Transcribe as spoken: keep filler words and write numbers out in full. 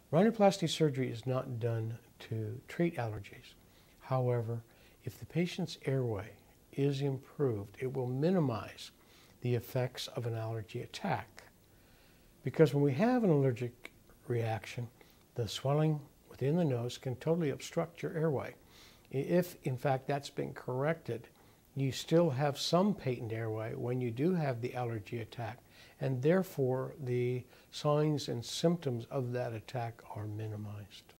Rhinoplasty surgery is not done to treat allergies. However, if the patient's airway is improved, it will minimize the effects of an allergy attack. Because when we have an allergic reaction, the swelling within the nose can totally obstruct your airway. If, in fact, that's been corrected, you still have some patent airway when you do have the allergy attack, and therefore the signs and symptoms of that attack are minimized.